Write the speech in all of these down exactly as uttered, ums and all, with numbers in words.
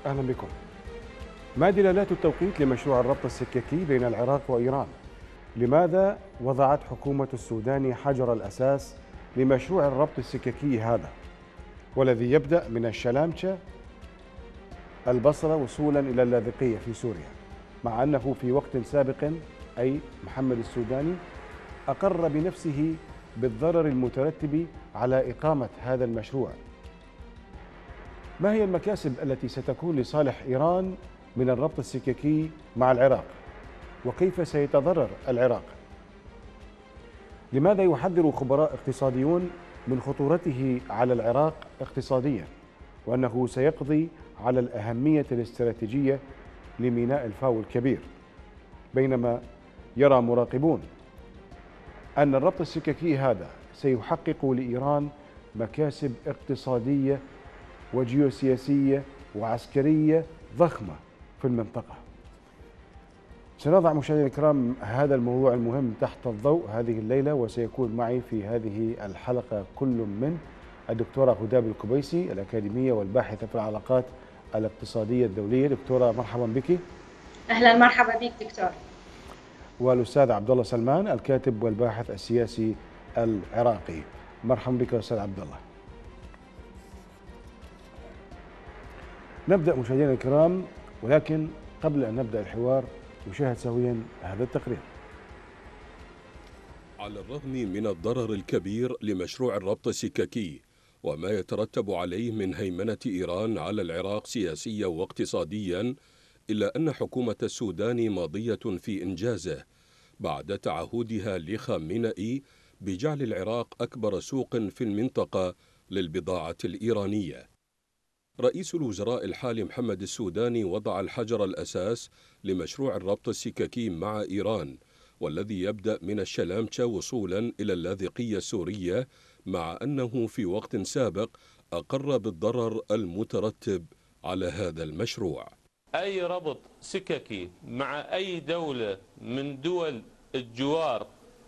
أهلا بكم. ما دلالات التوقيت لمشروع الربط السككي بين العراق وإيران؟ لماذا وضعت حكومة السودان حجر الأساس لمشروع الربط السككي هذا، والذي يبدأ من الشلامشة البصرة وصولا إلى اللاذقية في سوريا، مع أنه في وقت سابق أي محمد السوداني أقر بنفسه بالضرر المترتب على إقامة هذا المشروع؟ ما هي المكاسب التي ستكون لصالح إيران من الربط السككي مع العراق؟ وكيف سيتضرر العراق؟ لماذا يحذر خبراء اقتصاديون من خطورته على العراق اقتصاديا، وأنه سيقضي على الأهمية الاستراتيجية لميناء الفاو الكبير، بينما يرى مراقبون أن الربط السككي هذا سيحقق لإيران مكاسب اقتصادية وجيوسياسية وعسكرية ضخمة في المنطقة؟ سنضع مشاهدينا الكرام هذا الموضوع المهم تحت الضوء هذه الليلة، وسيكون معي في هذه الحلقة كل من الدكتورة هداب الكبيسي الأكاديمية والباحثة في العلاقات الاقتصادية الدولية. دكتورة مرحبا بك. أهلا مرحبا بك دكتور. والأستاذ عبد الله سلمان الكاتب والباحث السياسي العراقي. مرحبا بك أستاذ عبد الله. نبدأ مشاهدينا الكرام، ولكن قبل أن نبدأ الحوار نشاهد سويا هذا التقرير. على الرغم من الضرر الكبير لمشروع الربط السككي وما يترتب عليه من هيمنة إيران على العراق سياسيا واقتصاديا، إلا أن حكومة السودان ماضية في إنجازه بعد تعهدها لخامنئي بجعل العراق أكبر سوق في المنطقة للبضاعة الإيرانية. رئيس الوزراء الحالي محمد السوداني وضع الحجر الأساس لمشروع الربط السككي مع إيران، والذي يبدأ من الشلامشة وصولا إلى اللاذقية السورية، مع أنه في وقت سابق أقر بالضرر المترتب على هذا المشروع. أي ربط سككي مع أي دولة من دول الجوار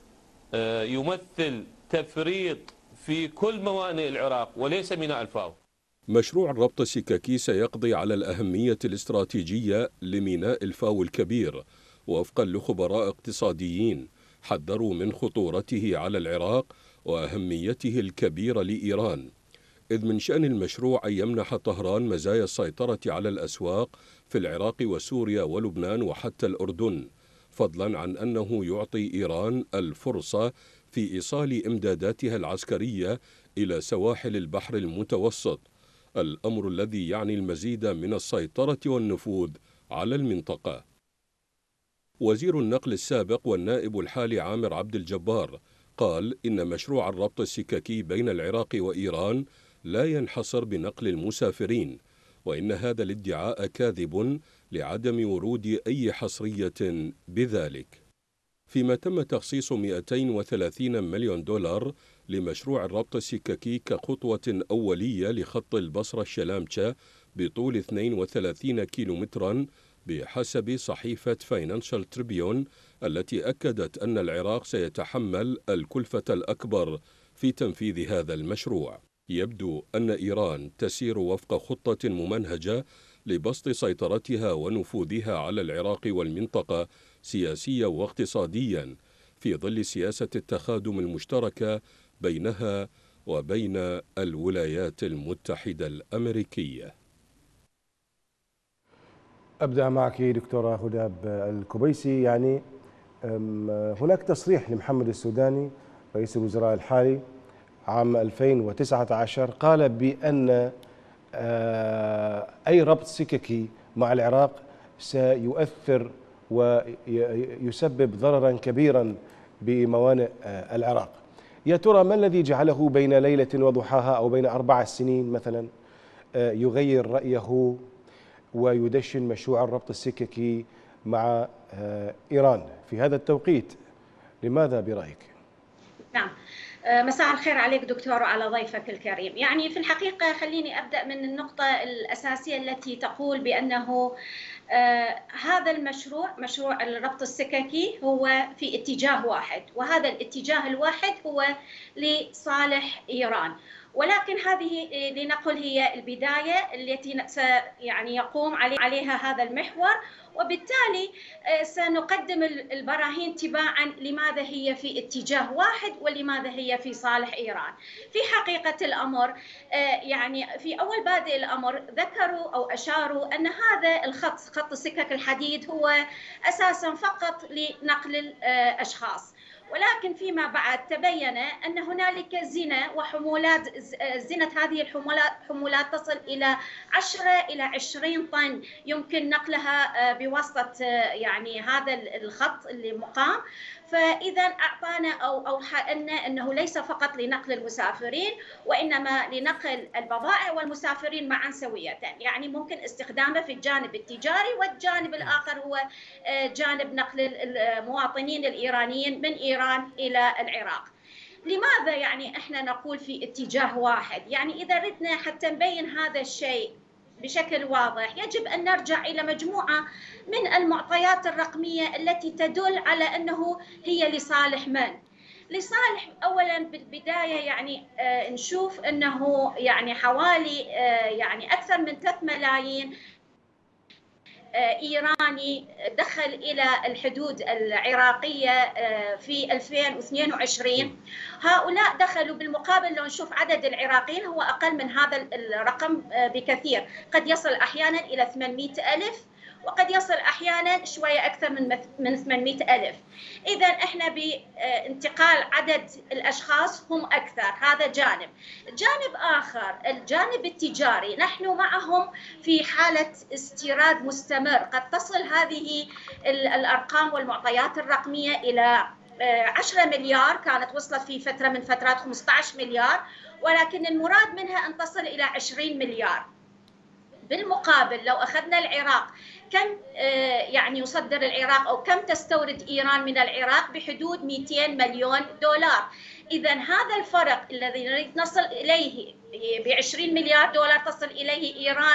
يمثل تفريط في كل موانئ العراق وليس ميناء الفاو. مشروع الربط السككي سيقضي على الأهمية الاستراتيجية لميناء الفاو الكبير، وفقا لخبراء اقتصاديين حذروا من خطورته على العراق وأهميته الكبيرة لإيران، إذ من شأن المشروع أن يمنح طهران مزايا السيطرة على الأسواق في العراق وسوريا ولبنان وحتى الأردن، فضلا عن أنه يعطي إيران الفرصة في إيصال إمداداتها العسكرية إلى سواحل البحر المتوسط، الأمر الذي يعني المزيد من السيطرة والنفوذ على المنطقة. وزير النقل السابق والنائب الحالي عامر عبد الجبار قال إن مشروع الربط السككي بين العراق وإيران لا ينحصر بنقل المسافرين، وإن هذا الادعاء كاذب لعدم ورود أي حصرية بذلك. فيما تم تخصيص مئتين وثلاثين مليون دولار لمشروع الربط السككي كخطوة أولية لخط البصرة الشلامشة بطول اثنين وثلاثين كيلومترا بحسب صحيفة فاينانشال تريبيون، التي أكدت أن العراق سيتحمل الكلفة الأكبر في تنفيذ هذا المشروع. يبدو أن إيران تسير وفق خطة ممنهجة لبسط سيطرتها ونفوذها على العراق والمنطقة سياسيا واقتصاديا، في ظل سياسة التخادم المشتركة بينها وبين الولايات المتحدة الأمريكية. أبدأ معك دكتورة هداب الكبيسي. يعني هناك تصريح لمحمد السوداني رئيس الوزراء الحالي عام ألفين وتسعة عشر قال بأن أي ربط سككي مع العراق سيؤثر ويسبب ضررا كبيرا بموانئ العراق. يا ترى ما الذي جعله بين ليلة وضحاها أو بين أربع سنين مثلا يغير رأيه ويدشن مشروع الربط السككي مع إيران في هذا التوقيت؟ لماذا برأيك؟ نعم، مساء الخير عليك دكتور وعلى ضيفك الكريم. يعني في الحقيقة خليني أبدأ من النقطة الأساسية التي تقول بأنه آه هذا المشروع مشروع الربط السككي هو في اتجاه واحد، وهذا الاتجاه الواحد هو لصالح إيران. ولكن هذه لنقل هي البداية التي يعني يقوم عليها هذا المحور، وبالتالي سنقدم البراهين تباعا لماذا هي في اتجاه واحد ولماذا هي في صالح إيران. في حقيقة الأمر يعني في أول بادئ الأمر ذكروا أو أشاروا أن هذا الخط خط السكك الحديد هو أساسا فقط لنقل الأشخاص، ولكن فيما بعد تبين أن هنالك زنة وحمولات، زنة هذه الحمولات حمولات تصل إلى عشرة إلى عشرين طن يمكن نقلها بواسطة يعني هذا الخط اللي مقام. فإذا أعطانا أو أوحى لنا أنه ليس فقط لنقل المسافرين وإنما لنقل البضائع والمسافرين معا سوية، يعني ممكن استخدامه في الجانب التجاري، والجانب الآخر هو جانب نقل المواطنين الإيرانيين من إيران إلى العراق. لماذا يعني إحنا نقول في اتجاه واحد؟ يعني إذا ردنا حتى نبين هذا الشيء بشكل واضح يجب أن نرجع إلى مجموعة من المعطيات الرقمية التي تدل على أنه هي لصالح من؟ لصالح أولا بالبداية يعني آه نشوف أنه يعني حوالي آه يعني أكثر من ثلاثة ملايين إيراني دخل إلى الحدود العراقية في ألفين واثنين وعشرين. هؤلاء دخلوا، بالمقابل لو نشوف عدد العراقيين هو أقل من هذا الرقم بكثير، قد يصل أحيانا إلى ثمانمئة ألف وقد يصل أحيانا شوية أكثر من من ثمانمئة ألف. إذا إحنا بانتقال عدد الأشخاص هم أكثر، هذا جانب. جانب آخر الجانب التجاري، نحن معهم في حالة استيراد مستمر، قد تصل هذه الأرقام والمعطيات الرقمية إلى عشرة مليار، كانت وصلت في فترة من فترات خمسة عشر مليار، ولكن المراد منها أن تصل إلى عشرين مليار. بالمقابل لو أخذنا العراق، كم يعني يصدر العراق أو كم تستورد إيران من العراق؟ بحدود مئتين مليون دولار. إذا هذا الفرق الذي نريد نصل إليه ب عشرين مليار دولار تصل إليه إيران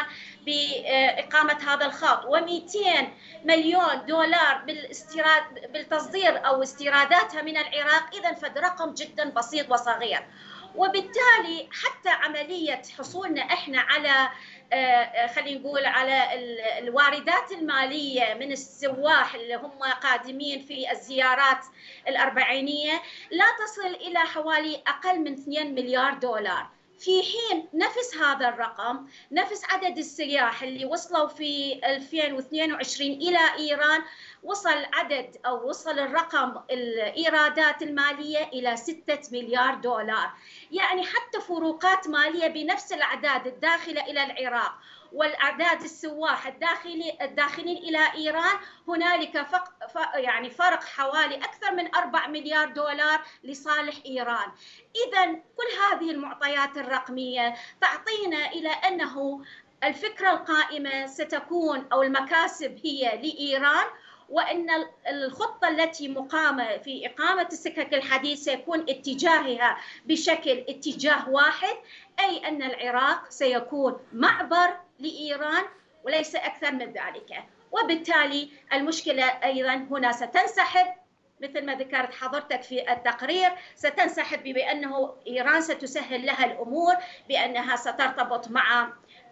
بإقامة هذا الخط، ومئتين مليون دولار بالاستيراد بالتصدير أو استيراداتها من العراق، إذا فد رقم جدا بسيط وصغير. وبالتالي حتى عملية حصولنا إحنا على خلينا نقول على الواردات المالية من السواح اللي هم قادمين في الزيارات الأربعينية لا تصل إلى حوالي أقل من اثنين مليار دولار، في حين نفس هذا الرقم، نفس عدد السياح اللي وصلوا في ألفين واثنين وعشرين إلى إيران، وصل عدد أو وصل الرقم الإيرادات المالية إلى ستة مليار دولار. يعني حتى فروقات مالية بنفس الأعداد الداخلة إلى العراق والأعداد السواح الداخلي الداخلين إلى إيران، هنالك فق يعني فرق حوالي أكثر من أربعة مليار دولار لصالح إيران. إذا كل هذه المعطيات الرقمية تعطينا إلى أنه الفكرة القائمة ستكون أو المكاسب هي لإيران، وأن الخطة التي مقامة في إقامة السكك الحديد سيكون اتجاهها بشكل اتجاه واحد، أي أن العراق سيكون معبر لإيران وليس أكثر من ذلك. وبالتالي المشكلة أيضا هنا ستنسحب مثل ما ذكرت حضرتك في التقرير، ستنسحب بأنه إيران ستسهل لها الأمور، بأنها سترتبط مع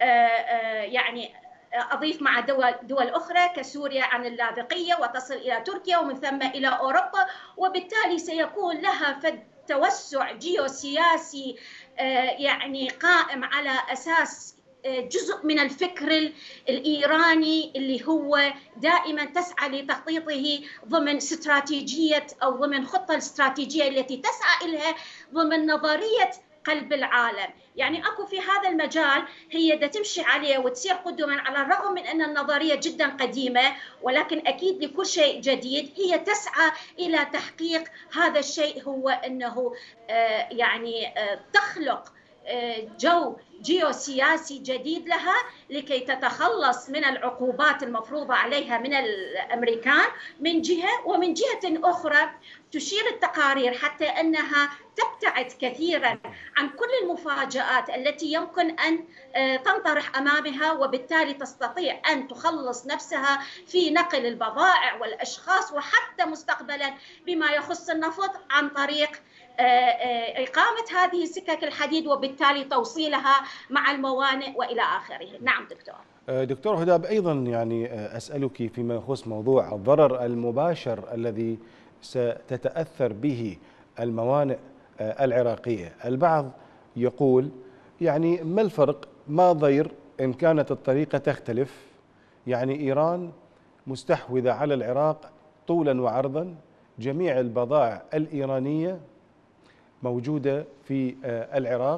يعني أضيف مع دول, دول أخرى كسوريا عن اللاذقية وتصل إلى تركيا ومن ثم إلى أوروبا، وبالتالي سيكون لها فد توسع جيوسياسي يعني قائم على أساس جزء من الفكر الإيراني اللي هو دائما تسعى لتخطيطه ضمن استراتيجية أو ضمن خطة الاستراتيجية التي تسعى إليها ضمن نظرية قلب العالم. يعني أكو في هذا المجال هي دا تمشي عليه وتسير قدما، على الرغم من أن النظرية جدا قديمة، ولكن أكيد لكل شيء جديد هي تسعى إلى تحقيق هذا الشيء، هو أنه يعني تخلق جو جيوسياسي جديد لها لكي تتخلص من العقوبات المفروضة عليها من الأمريكان من جهة، ومن جهة أخرى تشير التقارير حتى أنها تبتعد كثيرا عن كل المفاجآت التي يمكن أن تنطرح أمامها، وبالتالي تستطيع أن تخلص نفسها في نقل البضائع والأشخاص وحتى مستقبلا بما يخص النفط عن طريق إقامة هذه سكك الحديد وبالتالي توصيلها مع الموانئ وإلى آخره. نعم دكتور. دكتور هداب، أيضا يعني أسألك فيما يخص موضوع الضرر المباشر الذي ستتأثر به الموانئ العراقية. البعض يقول يعني ما الفرق، ما ضير إن كانت الطريقة تختلف، يعني إيران مستحوذة على العراق طولا وعرضا، جميع البضائع الإيرانية موجودة في العراق،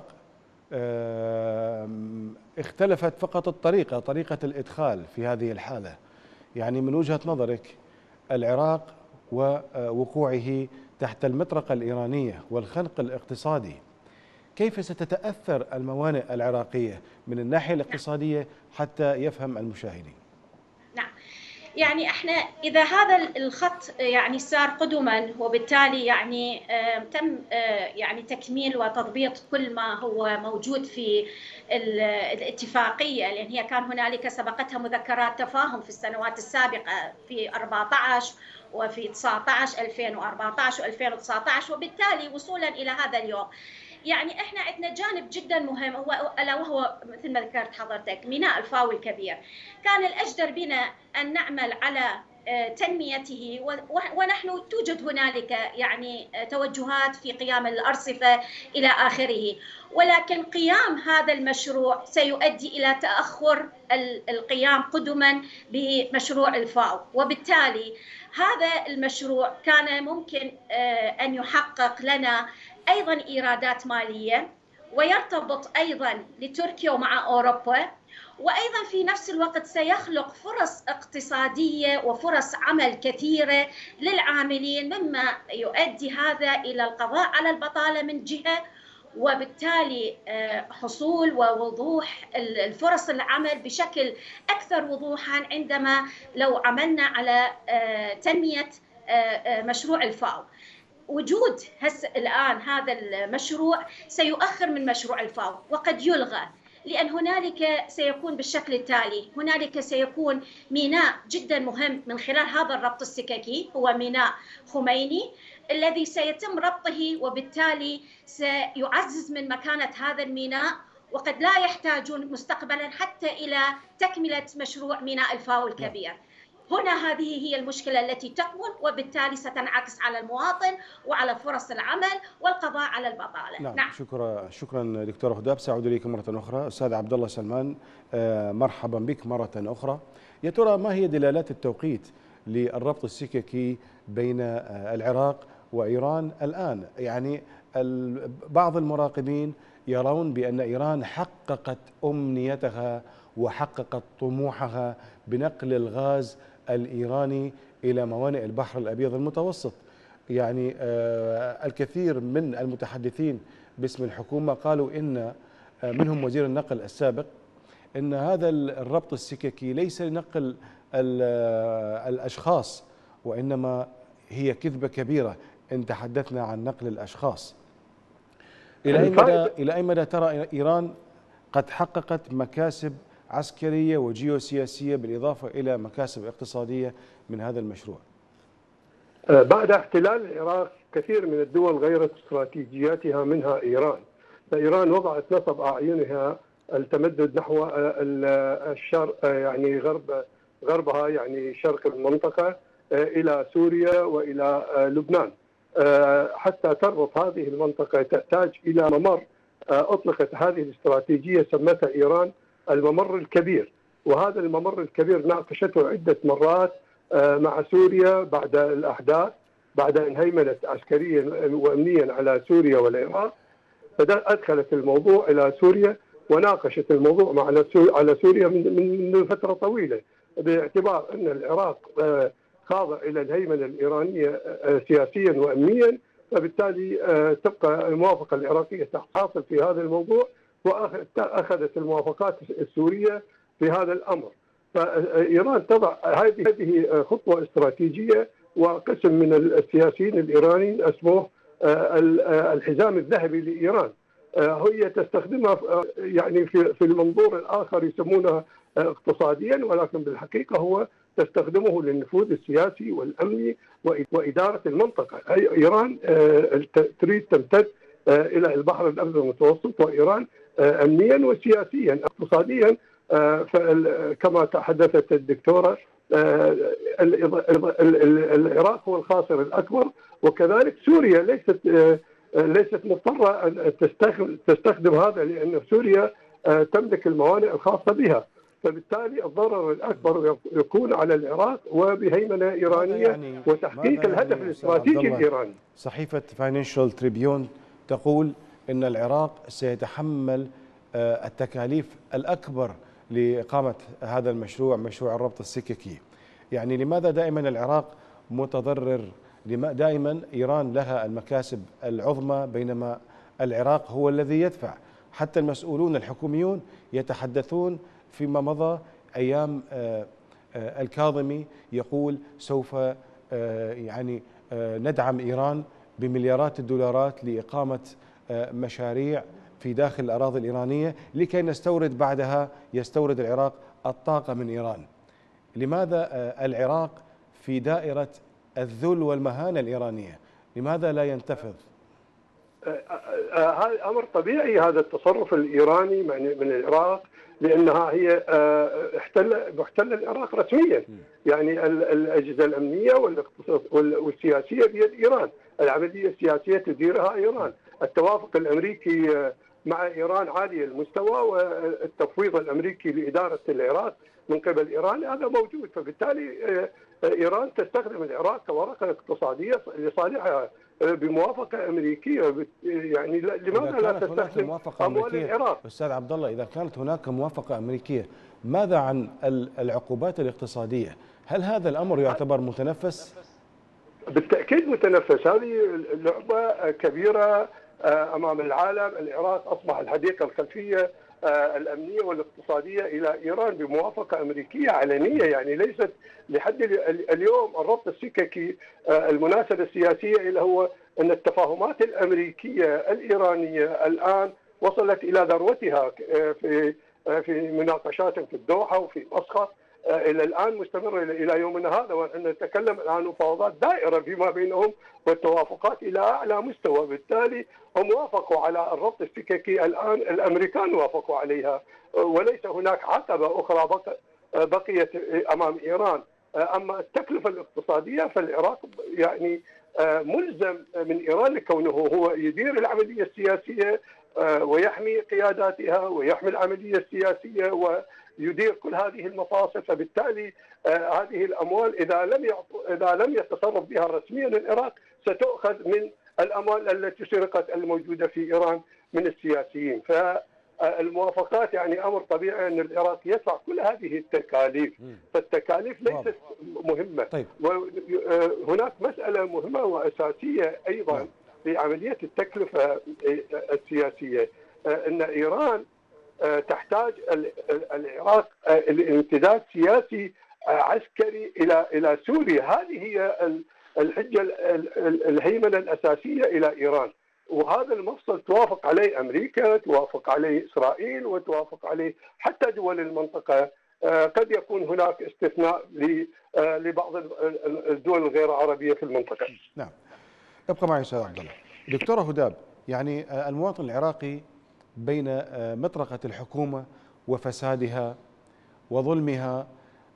اختلفت فقط الطريقة، طريقة الإدخال في هذه الحالة. يعني من وجهة نظرك العراق ووقوعه تحت المطرقة الإيرانية والخنق الاقتصادي، كيف ستتأثر الموانئ العراقية من الناحية الاقتصادية حتى يفهم المشاهدين؟ نعم، يعني احنا اذا هذا الخط يعني سار قدما وبالتالي يعني تم يعني تكميل وتضبيط كل ما هو موجود في الاتفاقيه، لان هي كان هنالك سبقتها مذكرات تفاهم في السنوات السابقه في أربعة عشر وفي تسعة عشر ألفين وأربعة عشر وألفين وتسعة عشر، وبالتالي وصولا الى هذا اليوم يعني احنا عندنا جانب جدا مهم هو الا وهو مثل ما ذكرت حضرتك ميناء الفاو الكبير. كان الاجدر بنا ان نعمل على تنميته، ونحن توجد هنالك يعني توجهات في قيام الارصفه الى اخره، ولكن قيام هذا المشروع سيؤدي الى تاخر القيام قدما بمشروع الفاو، وبالتالي هذا المشروع كان ممكن ان يحقق لنا أيضاً إيرادات مالية، ويرتبط أيضاً لتركيا ومع أوروبا، وأيضاً في نفس الوقت سيخلق فرص اقتصادية وفرص عمل كثيرة للعاملين، مما يؤدي هذا إلى القضاء على البطالة من جهة، وبالتالي حصول ووضوح الفرص العمل بشكل أكثر وضوحاً عندما لو عملنا على تنمية مشروع الفاو. وجود هسه الآن هذا المشروع سيؤخر من مشروع الفاو وقد يلغى، لأن هنالك سيكون بالشكل التالي: هنالك سيكون ميناء جدا مهم من خلال هذا الربط السككي، هو ميناء خميني الذي سيتم ربطه، وبالتالي سيعزز من مكانة هذا الميناء، وقد لا يحتاجون مستقبلا حتى إلى تكملة مشروع ميناء الفاو الكبير. هنا هذه هي المشكلة التي تكمن، وبالتالي ستنعكس على المواطن وعلى فرص العمل والقضاء على البطالة. نعم, نعم. شكرا شكرا دكتورة هداب. سأعود إليكم مرة أخرى. أستاذ عبد الله سلمان، مرحبا بك مرة أخرى. يا ترى ما هي دلالات التوقيت للربط السككي بين العراق وإيران الآن؟ يعني بعض المراقبين يرون بأن إيران حققت أمنيتها وحققت طموحها بنقل الغاز الإيراني إلى موانئ البحر الأبيض المتوسط. يعني الكثير من المتحدثين باسم الحكومة قالوا إن منهم وزير النقل السابق إن هذا الربط السككي ليس لنقل الأشخاص، وإنما هي كذبة كبيرة إن تحدثنا عن نقل الأشخاص. إلى أي مدى إلى أي مدى ترى إيران قد حققت مكاسب عسكرية وجيوسياسية بالإضافة إلى مكاسب اقتصادية من هذا المشروع؟ بعد احتلال العراق كثير من الدول غيرت استراتيجياتها منها إيران، فإيران وضعت نصب أعينها التمدد نحو الشرق، يعني غرب غربها يعني شرق المنطقة إلى سوريا وإلى لبنان، حتى تربط هذه المنطقة تحتاج إلى ممر أطلقت هذه الاستراتيجية سمتها إيران الممر الكبير، وهذا الممر الكبير ناقشته عدة مرات مع سوريا بعد الأحداث، بعد أن هيمنت عسكريا وأمنيا على سوريا والعراق، فأدخلت الموضوع إلى سوريا وناقشت الموضوع مع على سوريا من فترة طويلة، باعتبار أن العراق خاضع إلى الهيمنة الإيرانية سياسيا وأمنيا، فبالتالي تبقى الموافقة العراقية تحصل في هذا الموضوع، وأخذت الموافقات السورية في هذا الأمر. فإيران تضع هذه خطوة استراتيجية، وقسم من السياسيين الإيرانيين اسموه الحزام الذهبي لإيران. هي تستخدمها يعني في في المنظور الآخر يسمونها اقتصاديا، ولكن بالحقيقة هو تستخدمه للنفوذ السياسي والأمني وإدارة المنطقة. إيران تريد تمتد إلى البحر الأبيض المتوسط، وإيران أمنيا وسياسيا اقتصاديا كما تحدثت الدكتورة العراق هو الخاسر الأكبر، وكذلك سوريا ليست ليست مضطرة أن تستخدم هذا، لأن سوريا تملك الموانئ الخاصة بها، فبالتالي الضرر الأكبر يكون على العراق وبهيمنة إيرانية يعني وتحقيق الهدف يعني الاستراتيجي الإيراني. صحيفة فاينانشال تريبيون تقول أن العراق سيتحمل التكاليف الأكبر لإقامة هذا المشروع، مشروع الربط السككي. يعني لماذا دائما العراق متضرر؟ دائما إيران لها المكاسب العظمى بينما العراق هو الذي يدفع. حتى المسؤولون الحكوميون يتحدثون فيما مضى أيام الكاظمي يقول سوف يعني ندعم إيران بمليارات الدولارات لإقامة مشاريع في داخل الأراضي الإيرانية لكي نستورد بعدها يستورد العراق الطاقة من إيران. لماذا العراق في دائرة الذل والمهانة الإيرانية؟ لماذا لا ينتفض؟ هذا أمر طبيعي، هذا التصرف الإيراني من العراق، لأنها هي احتل محتل العراق رسميا. يعني الأجهزة الأمنية والسياسية بيد إيران، العملية السياسية تديرها إيران، التوافق الأمريكي مع إيران عالي المستوى والتفويض الأمريكي لإدارة العراق من قبل إيران هذا موجود. فبالتالي إيران تستخدم العراق كورقة اقتصادية لصالحها بموافقة أمريكية. يعني لماذا لا تستخدم أموال العراق؟ أستاذ عبد الله، إذا كانت هناك موافقة أمريكية ماذا عن العقوبات الاقتصادية؟ هل هذا الأمر يعتبر متنفس؟ بالتأكيد متنفس. هذه لعبة كبيرة أمام العالم. العراق أصبح الحديقة الخلفية الأمنية والاقتصادية إلى إيران بموافقة أمريكية علنية، يعني ليست لحد اليوم. الربط السككي المناسبة السياسية اللي هو أن التفاهمات الأمريكية الإيرانية الآن وصلت إلى ذروتها في في مناقشات في الدوحة وفي مسقط، إلى الآن مستمرة إلى يومنا هذا، ونحن نتكلم عن مفاوضات دائرة فيما بينهم والتوافقات إلى أعلى مستوى. بالتالي هم وافقوا على الربط السككي الآن، الأمريكان وافقوا عليها، وليس هناك عقبة أخرى بقيت أمام إيران. أما التكلفة الاقتصادية فالعراق يعني ملزم من إيران لكونه هو يدير العملية السياسية ويحمي قياداتها ويحمي العملية السياسية ويدير كل هذه المفاصل. فبالتالي هذه الأموال إذا لم إذا لم يتصرف بها رسميا العراق ستؤخذ من الأموال التي سرقت الموجودة في إيران من السياسيين. فالموافقات يعني أمر طبيعي أن العراق يدفع كل هذه التكاليف، فالتكاليف ليست مهمة. طيب. وهناك مسألة مهمة وأساسية أيضا في عملية التكلفة السياسية، أن إيران تحتاج العراق لامتداد سياسي عسكري إلى إلى سوريا. هذه هي الحجة الهيمنة الأساسية إلى إيران، وهذا المفصل توافق عليه أمريكا، توافق عليه إسرائيل، وتوافق عليه حتى دول المنطقة. قد يكون هناك استثناء لبعض الدول الغير عربية في المنطقة. نعم، ابقى معي أستاذ عبد الله. دكتورة هداب، يعني المواطن العراقي بين مطرقة الحكومة وفسادها وظلمها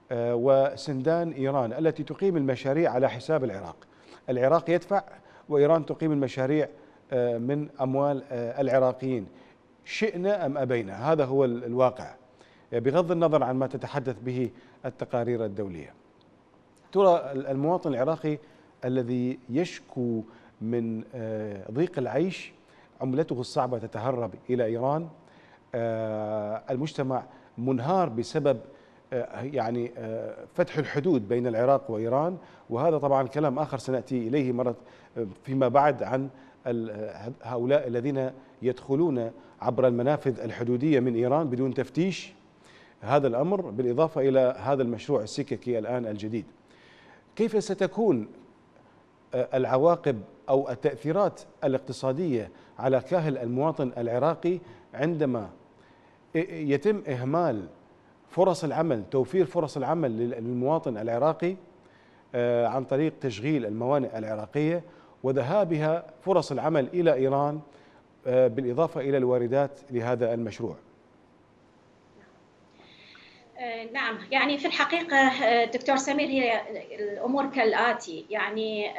وسندان إيران التي تقيم المشاريع على حساب العراق. العراق يدفع وإيران تقيم المشاريع من أموال العراقيين، شئنا أم أبينا. هذا هو الواقع بغض النظر عن ما تتحدث به التقارير الدولية. ترى المواطن العراقي الذي يشكو من ضيق العيش، عملته الصعبة تتهرب إلى إيران، المجتمع منهار بسبب يعني فتح الحدود بين العراق وإيران، وهذا طبعا كلام آخر سنأتي إليه مرة فيما بعد عن هؤلاء الذين يدخلون عبر المنافذ الحدودية من إيران بدون تفتيش. هذا الأمر بالإضافة إلى هذا المشروع السككي الآن الجديد. كيف ستكون العواقب أو التأثيرات الاقتصادية على كاهل المواطن العراقي عندما يتم إهمال فرص العمل، توفير فرص العمل للمواطن العراقي عن طريق تشغيل الموانئ العراقية وذهابها فرص العمل إلى إيران بالإضافة إلى الواردات لهذا المشروع؟ نعم، يعني في الحقيقة دكتور سمير هي الأمور كالآتي. يعني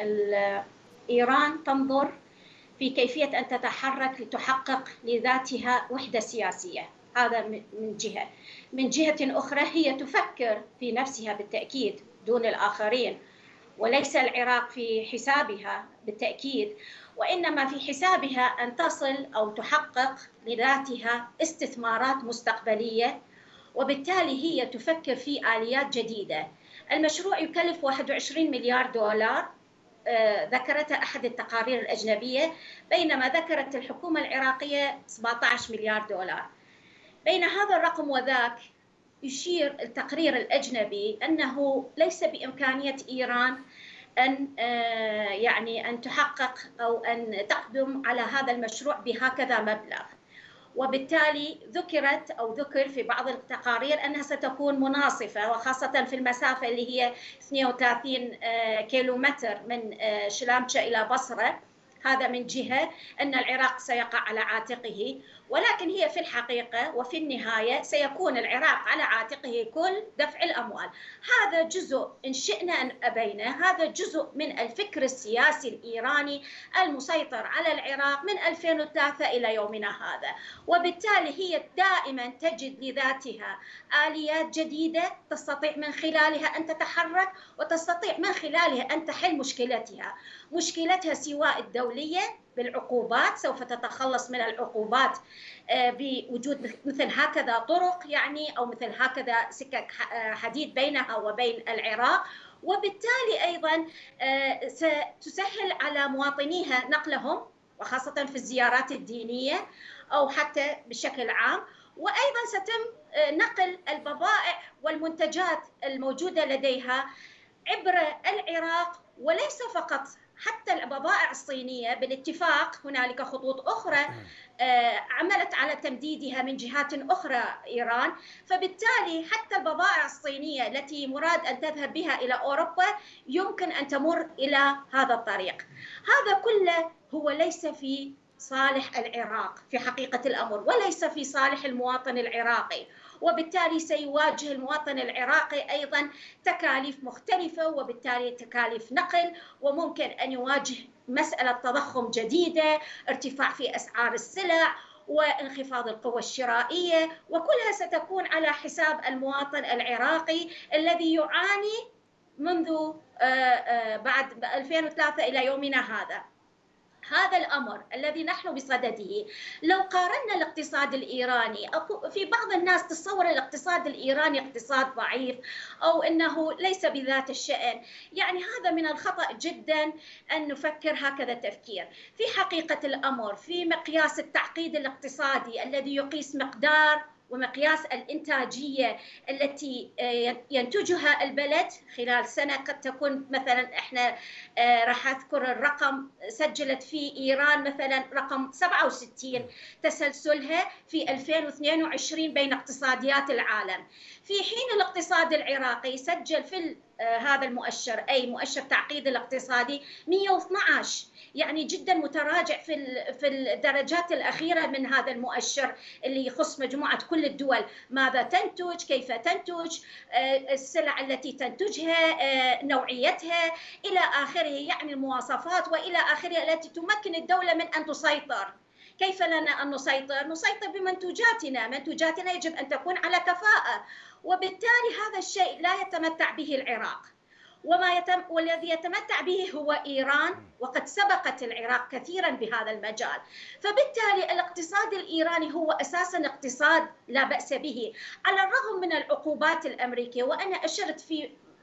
إيران تنظر في كيفية أن تتحرك لتحقق لذاتها وحدة سياسية، هذا من جهة. من جهة أخرى هي تفكر في نفسها بالتأكيد دون الآخرين، وليس العراق في حسابها بالتأكيد، وإنما في حسابها أن تصل أو تحقق لذاتها استثمارات مستقبلية، وبالتالي هي تفكر في آليات جديدة. المشروع يكلف واحد وعشرين مليار دولار ذكرتها أحد التقارير الأجنبية، بينما ذكرت الحكومة العراقية سبعة عشر مليار دولار. بين هذا الرقم وذاك يشير التقرير الأجنبي أنه ليس بإمكانية إيران أن يعني أن تحقق أو أن تقدم على هذا المشروع بهكذا مبلغ، وبالتالي ذكرت أو ذكر في بعض التقارير أنها ستكون مناصفة، وخاصة في المسافة اللي هي اثنين وثلاثين كيلومتر من شلامشة إلى بصرة. هذا من جهة أن العراق سيقع على عاتقه، ولكن هي في الحقيقة وفي النهاية سيكون العراق على عاتقه كل دفع الأموال. هذا جزء إن شئنا أن أبينا، هذا جزء من الفكر السياسي الإيراني المسيطر على العراق من ألفين وثلاثة إلى يومنا هذا، وبالتالي هي دائما تجد لذاتها آليات جديدة تستطيع من خلالها أن تتحرك وتستطيع من خلالها أن تحل مشكلتها. مشكلتها سواء الدولية بالعقوبات، سوف تتخلص من العقوبات بوجود مثل هكذا طرق يعني أو مثل هكذا سكك حديد بينها وبين العراق، وبالتالي أيضا ستسهل على مواطنيها نقلهم وخاصة في الزيارات الدينية أو حتى بشكل عام، وأيضا ستم نقل البضائع والمنتجات الموجودة لديها عبر العراق، وليس فقط حتى البضائع الصينية. بالاتفاق هنالك خطوط أخرى عملت على تمديدها من جهات أخرى إيران، فبالتالي حتى البضائع الصينية التي مراد أن تذهب بها إلى أوروبا يمكن أن تمر إلى هذا الطريق. هذا كله هو ليس في صالح العراق في حقيقة الأمر، وليس في صالح المواطن العراقي، وبالتالي سيواجه المواطن العراقي أيضا تكاليف مختلفة، وبالتالي تكاليف نقل، وممكن أن يواجه مسألة تضخم جديدة، ارتفاع في أسعار السلع وانخفاض القوى الشرائية، وكلها ستكون على حساب المواطن العراقي الذي يعاني منذ بعد ألفين وثلاثة إلى يومنا هذا. هذا الأمر الذي نحن بصدده، لو قارنا الاقتصاد الإيراني، في بعض الناس تصور الاقتصاد الإيراني اقتصاد ضعيف أو أنه ليس بذات الشأن، يعني هذا من الخطأ جدا أن نفكر هكذا تفكير. في حقيقة الأمر في مقياس التعقيد الاقتصادي الذي يقيس مقدار ومقياس الإنتاجية التي ينتجها البلد خلال سنة، قد تكون مثلا احنا راح أذكر الرقم سجلت في إيران مثلا رقم سبعة وستين تسلسلها في ألفين واثنين وعشرين بين اقتصاديات العالم، في حين الاقتصاد العراقي سجل في هذا المؤشر أي مؤشر تعقيد الاقتصادي مئة واثني عشر، يعني جدا متراجع في في الدرجات الأخيرة من هذا المؤشر اللي يخص مجموعة كل الدول، ماذا تنتج، كيف تنتج، السلع التي تنتجها، نوعيتها إلى آخره، يعني المواصفات وإلى آخره التي تمكن الدولة من أن تسيطر. كيف لنا أن نسيطر؟ نسيطر بمنتوجاتنا، منتوجاتنا يجب أن تكون على كفاءة، وبالتالي هذا الشيء لا يتمتع به العراق، وما يتم والذي يتمتع به هو إيران، وقد سبقت العراق كثيرا بهذا المجال. فبالتالي الاقتصاد الإيراني هو أساسا اقتصاد لا بأس به على الرغم من العقوبات الأمريكية، وأنا أشرت في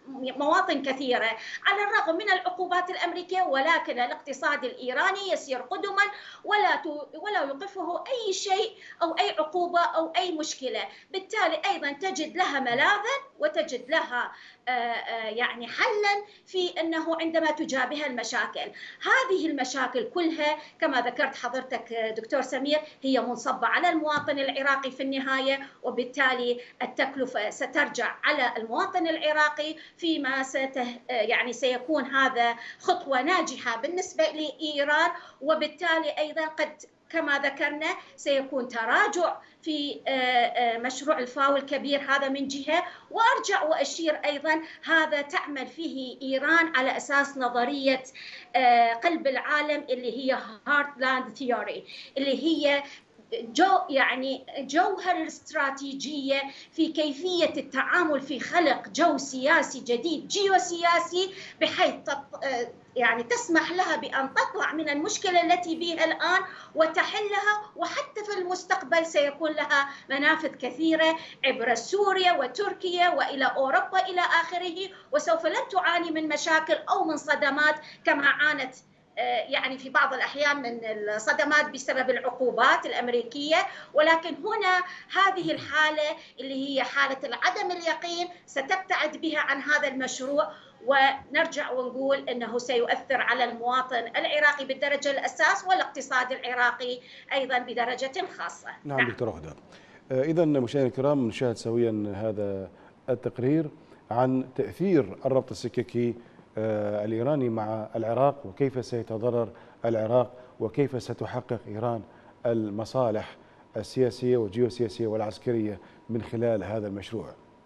مواطن كثيرة على الرغم من العقوبات الأمريكية، ولكن الاقتصاد الإيراني يسير قدما ولا ولا يوقفه أي شيء أو أي عقوبة أو أي مشكلة. بالتالي أيضا تجد لها ملاذا وتجد لها يعني حلا في أنه عندما تجابه المشاكل. هذه المشاكل كلها كما ذكرت حضرتك دكتور سمير هي منصبة على المواطن العراقي في النهاية، وبالتالي التكلفة سترجع على المواطن العراقي فيما سته يعني سيكون هذا خطوة ناجحة بالنسبة لإيران، وبالتالي أيضا قد كما ذكرنا سيكون تراجع في مشروع الفاو الكبير، هذا من جهة. وأرجع وأشير أيضا هذا تعمل فيه إيران على أساس نظرية قلب العالم اللي هي هارتلاند ثيوري، اللي هي جو يعني جوهر الاستراتيجية في كيفية التعامل في خلق جو سياسي جديد جيوسياسي، بحيث يعني تسمح لها بأن تطلع من المشكلة التي بها الآن وتحلها، وحتى في المستقبل سيكون لها منافذ كثيرة عبر سوريا وتركيا وإلى أوروبا إلى آخره، وسوف لن تعاني من مشاكل أو من صدمات كما عانت يعني في بعض الأحيان من الصدمات بسبب العقوبات الأمريكية. ولكن هنا هذه الحالة اللي هي حالة عدم اليقين ستبتعد بها عن هذا المشروع، ونرجع ونقول أنه سيؤثر على المواطن العراقي بالدرجة الأساس والاقتصاد العراقي أيضا بدرجة خاصة. نعم, نعم. دكتور هدى، إذا مشاهدينا الكرام نشاهد سويا هذا التقرير عن تأثير الربط السككي الإيراني مع العراق، وكيف سيتضرر العراق، وكيف ستحقق إيران المصالح السياسية والجيوسياسية والعسكرية من خلال هذا المشروع.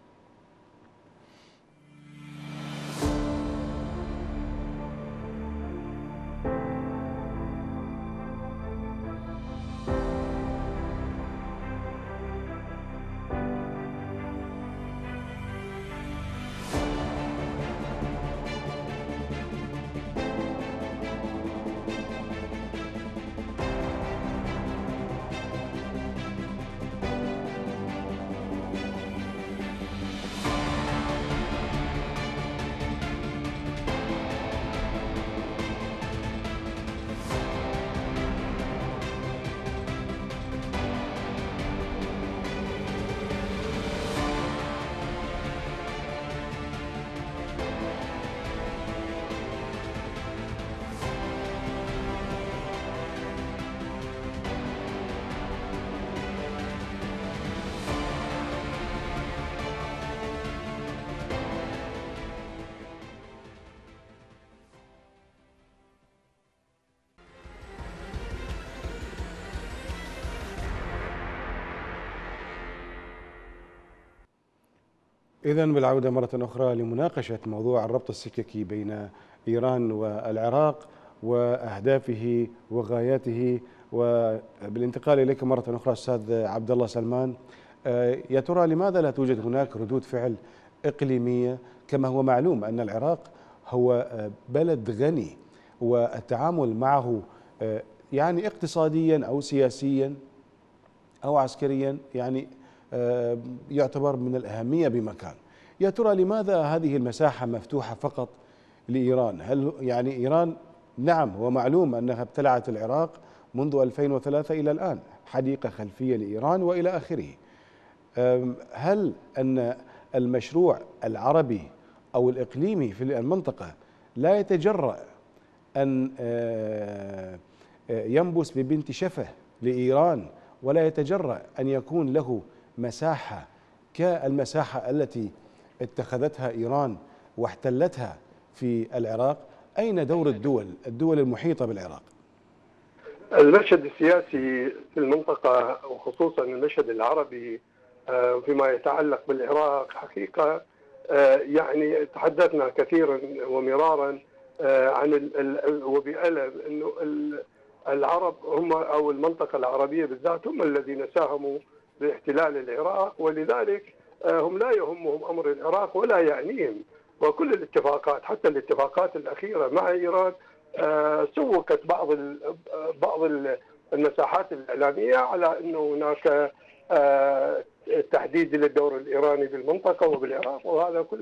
إذن بالعودة مرة أخرى لمناقشة موضوع الربط السككي بين إيران والعراق وأهدافه وغاياته، وبالانتقال إليك مرة أخرى أستاذ عبد الله سلمان، يا ترى لماذا لا توجد هناك ردود فعل إقليمية؟ كما هو معلوم أن العراق هو بلد غني، والتعامل معه يعني اقتصاديا أو سياسيا أو عسكريا يعني يعتبر من الأهمية بمكان. يا ترى لماذا هذه المساحة مفتوحة فقط لإيران؟ هل يعني إيران نعم هو معلوم أنها ابتلعت العراق منذ ألفين وثلاثة إلى الآن، حديقة خلفية لإيران وإلى آخره. هل أن المشروع العربي أو الإقليمي في المنطقة لا يتجرأ أن ينبس ببنت شفه لإيران، ولا يتجرأ أن يكون له مساحة كالمساحة التي اتخذتها إيران واحتلتها في العراق؟ أين دور الدول الدول المحيطة بالعراق؟ المشهد السياسي في المنطقة وخصوصا المشهد العربي فيما يتعلق بالعراق حقيقة يعني تحدثنا كثيرا ومرارا عن وبألم أنه العرب هم أو المنطقة العربية بالذات هم الذين ساهموا باحتلال العراق، ولذلك هم لا يهمهم أمر العراق ولا يعنيهم. وكل الاتفاقات حتى الاتفاقات الأخيرة مع إيران سوقت بعض بعض المساحات الإعلامية على أنه هناك تحديد للدور الإيراني بالمنطقة وبالعراق، وهذا كله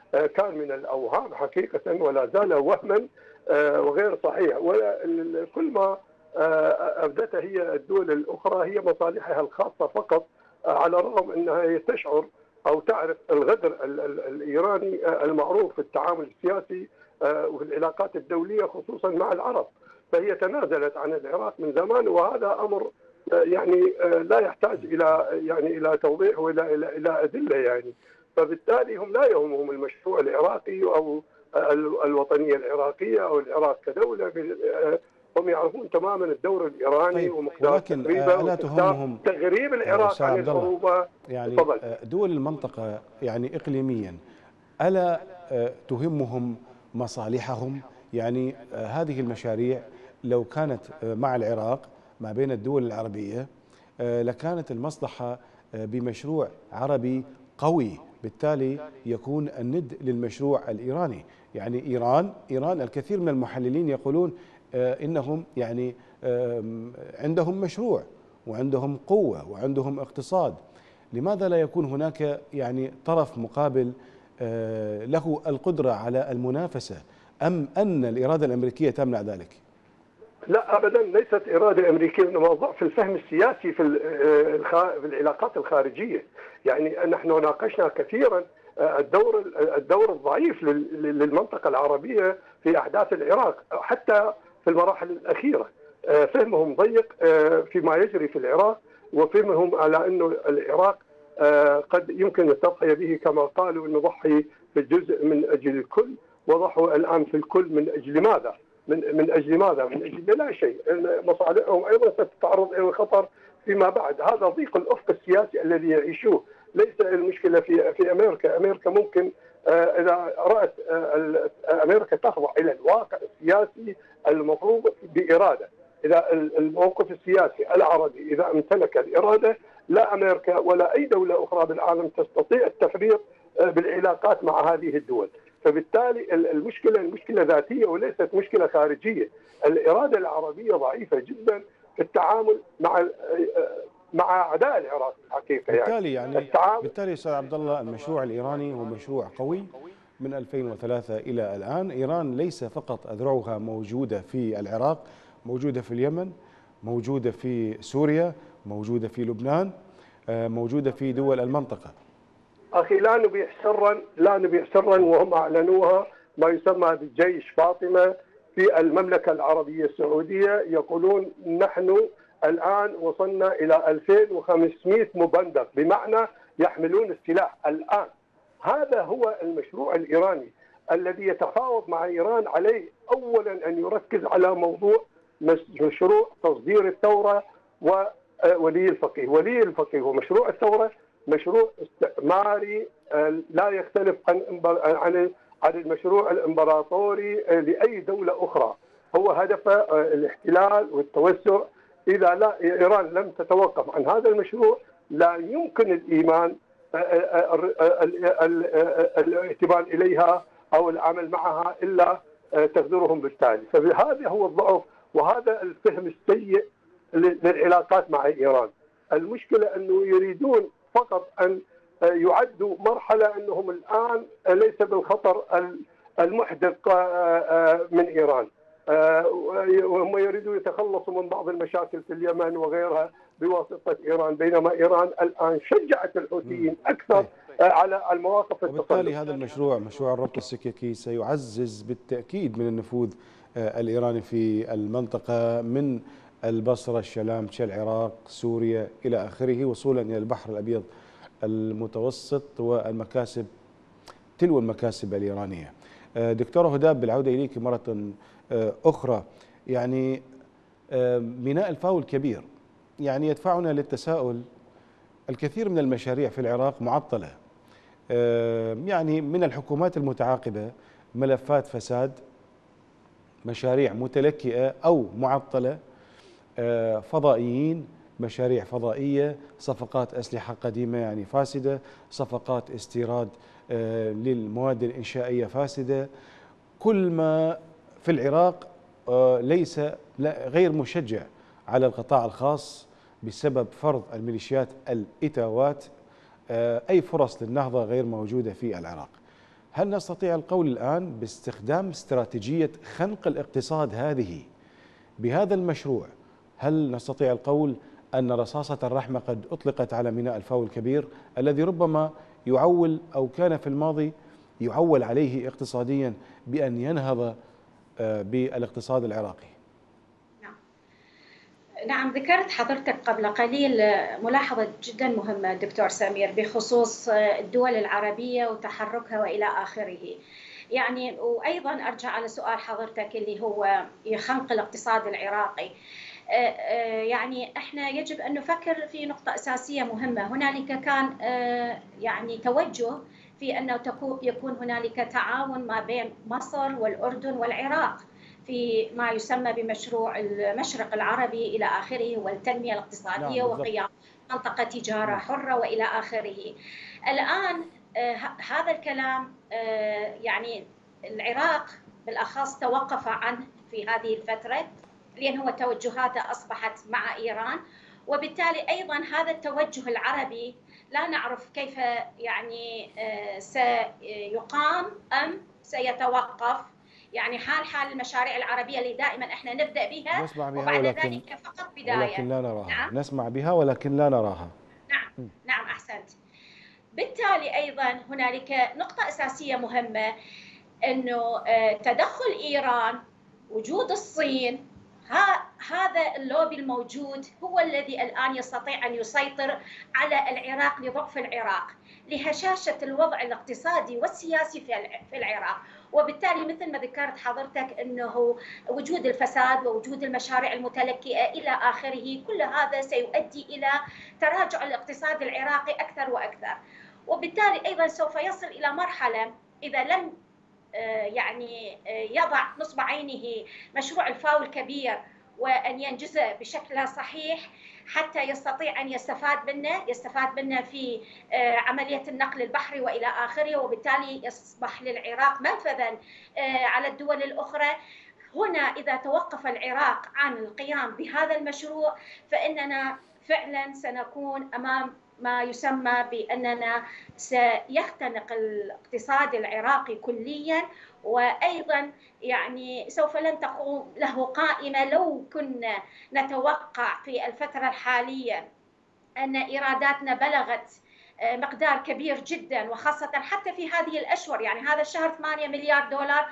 كان من الأوهام حقيقة ولا زال وهما وغير صحيح. وكل ما أبدته هي الدول الأخرى هي مصالحها الخاصة فقط، على الرغم أنها تشعر أو تعرف الغدر الإيراني المعروف في التعامل السياسي وفي العلاقات الدولية خصوصا مع العرب. فهي تنازلت عن العراق من زمان، وهذا أمر يعني لا يحتاج إلى يعني إلى توضيح ولا إلى إلى أدلة يعني. فبالتالي هم لا يهمهم المشروع العراقي أو الوطنية العراقية أو العراق كدولة، هم يعرفون تماما الدور الإيراني طيب، ومقدار ولكن ألا تهمهم تغريب العراق عن الحروب. يعني دول المنطقة يعني إقليميا ألا تهمهم مصالحهم؟ يعني هذه المشاريع لو كانت مع العراق ما بين الدول العربية لكانت المصلحة بمشروع عربي قوي، بالتالي يكون الند للمشروع الإيراني. يعني إيران إيران الكثير من المحللين يقولون إنهم يعني عندهم مشروع وعندهم قوة وعندهم اقتصاد، لماذا لا يكون هناك يعني طرف مقابل له القدرة على المنافسة، أم أن الإرادة الأمريكية تمنع ذلك؟ لا أبدا، ليست إرادة أمريكية، إنما ضعف الفهم السياسي في في العلاقات الخارجية. يعني نحن ناقشنا كثيرا الدور الدور الضعيف للمنطقة العربية في أحداث العراق، حتى في المراحل الأخيرة فهمهم ضيق فيما يجري في العراق، وفهمهم على أنه العراق قد يمكن التضحية به، كما قالوا أنه ضحي في الجزء من أجل الكل، وضحوا الآن في الكل من أجل ماذا؟ من من أجل ماذا؟ من أجل لا شيء. مصالحهم أيضا ستتعرض إلى الخطر فيما بعد. هذا ضيق الأفق السياسي الذي يعيشوه. ليس المشكلة في في أمريكا. أمريكا ممكن إذا رأت أمريكا تخضع إلى الواقع السياسي المفروض بإرادة. إذا الموقف السياسي العربي إذا امتلك الإرادة، لا أمريكا ولا أي دولة أخرى بالعالم تستطيع التفريط بالعلاقات مع هذه الدول. فبالتالي المشكلة المشكلة ذاتية وليست مشكلة خارجية. الإرادة العربية ضعيفة جدا في التعامل مع مع أعداء العراق الحقيقة. يعني بالتالي يعني التعامل بالتالي أستاذ عبد الله، المشروع الإيراني هو مشروع قوي من ألفين وثلاثة إلى الآن. إيران ليس فقط أذرعها موجودة في العراق، موجودة في اليمن، موجودة في سوريا، موجودة في لبنان، موجودة في دول المنطقة. أخي لا نبيع سرا لا نبيع سرا وهم أعلنوها، ما يسمى بجيش فاطمة في المملكة العربية السعودية. يقولون نحن الآن وصلنا إلى ألفين وخمسمئة مبندق، بمعنى يحملون السلاح الآن. هذا هو المشروع الإيراني الذي يتفاوض مع إيران عليه. أولا أن يركز على موضوع مشروع تصدير الثورة وولي الفقيه. ولي الفقيه ومشروع الثورة مشروع استعماري لا يختلف عن عن عن المشروع الامبراطوري لاي دوله اخرى. هو هدفه الاحتلال والتوسع. اذا لا ايران لم تتوقف عن هذا المشروع لا يمكن الايمان الاعتماد اليها او العمل معها الا تخذلهم بالتالي. فهذا هو الضعف وهذا الفهم السيء للعلاقات مع ايران. المشكله انه يريدون فقط أن يعدوا مرحلة أنهم الآن ليس بالخطر المحدق من إيران، وهم يريدون يتخلصوا من بعض المشاكل في اليمن وغيرها بواسطة إيران، بينما إيران الآن شجعت الحوثيين أكثر على المواقف التصرف. وبالتالي هذا المشروع مشروع الربط السككي سيعزز بالتأكيد من النفوذ الإيراني في المنطقة، من البصرة، الشلامشة، العراق، سوريا إلى آخره، وصولا إلى البحر الأبيض المتوسط والمكاسب تلو المكاسب الإيرانية. دكتورة هداب، بالعودة إليك مرة أخرى، يعني ميناء الفاو الكبير يعني يدفعنا للتساؤل. الكثير من المشاريع في العراق معطلة، يعني من الحكومات المتعاقبة ملفات فساد، مشاريع متلكئة أو معطلة، فضائيين، مشاريع فضائية، صفقات أسلحة قديمة يعني فاسدة، صفقات استيراد للمواد الإنشائية فاسدة. كل ما في العراق ليس غير مشجع على القطاع الخاص بسبب فرض الميليشيات الإتاوات. أي فرص للنهضة غير موجودة في العراق. هل نستطيع القول الآن باستخدام استراتيجية خنق الاقتصاد هذه بهذا المشروع؟ هل نستطيع القول أن رصاصة الرحمة قد أطلقت على ميناء الفاو الكبير الذي ربما يعول أو كان في الماضي يعول عليه اقتصاديا بأن ينهض بالاقتصاد العراقي؟ نعم نعم ذكرت حضرتك قبل قليل ملاحظة جدا مهمة دكتور سمير بخصوص الدول العربية وتحركها وإلى آخره. يعني وأيضا أرجع على سؤال حضرتك اللي هو خنق الاقتصاد العراقي. يعني احنا يجب ان نفكر في نقطه اساسيه مهمه. هنالك كان يعني توجه في انه يكون هنالك تعاون ما بين مصر والاردن والعراق في ما يسمى بمشروع المشرق العربي الى اخره والتنميه الاقتصاديه. نعم وقيام منطقه تجاره نعم. حره والى اخره. الان هذا الكلام يعني العراق بالاخص توقف عنه في هذه الفتره لأن هو توجهاته أصبحت مع إيران، وبالتالي أيضا هذا التوجه العربي لا نعرف كيف يعني سيقام أم سيتوقف. يعني حال حال المشاريع العربية اللي دائما احنا نبدأ بها نسمع بها وبعد ولكن ذلك فقط بداية ولكن لا نراها. نعم؟ نسمع بها ولكن لا نراها. نعم م. نعم أحسنت. بالتالي أيضا هنالك نقطة أساسية مهمة أنه تدخل إيران، وجود الصين، هذا اللوبي الموجود هو الذي الآن يستطيع أن يسيطر على العراق لضعف العراق، لهشاشة الوضع الاقتصادي والسياسي في العراق. وبالتالي مثل ما ذكرت حضرتك أنه وجود الفساد ووجود المشاريع المتلكئة إلى آخره، كل هذا سيؤدي إلى تراجع الاقتصاد العراقي أكثر وأكثر. وبالتالي أيضا سوف يصل إلى مرحلة إذا لم يعني يضع نصب عينه مشروع الفاو الكبير وأن ينجزه بشكل صحيح حتى يستطيع أن يستفاد منه يستفاد منه في عملية النقل البحري وإلى آخره، وبالتالي يصبح للعراق منفذا على الدول الأخرى. هنا إذا توقف العراق عن القيام بهذا المشروع فإننا فعلا سنكون أمام ما يسمى بأننا سيختنق الاقتصاد العراقي كليا، وأيضا يعني سوف لن تقوم له قائمة. لو كنا نتوقع في الفترة الحالية أن إيراداتنا بلغت مقدار كبير جدا، وخاصة حتى في هذه الأشهر، يعني هذا الشهر ثمانية مليار دولار